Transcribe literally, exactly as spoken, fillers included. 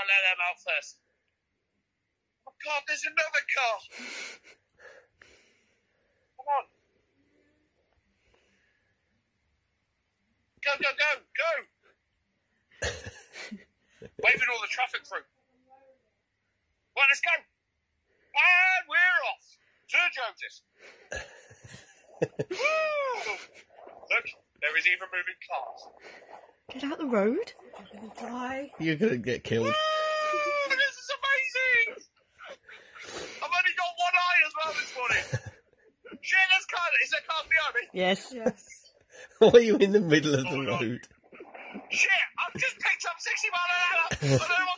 let them out first. Oh, God, there's another car. Come on. Go, go, go, go. Waving all the traffic through. Right, let's go. And we're off. To Joneses. Woo! Look, there is even moving cars. Get out the road. You're going to die. You're going to get killed. Woo! This is amazing. I've only got one eye as well this morning. Shit, there's car. Is there cars behind me? Yes. Yes. Why are you in the middle of the Oh, road? Shit, I've just picked up sixty mile an hour. I don't know what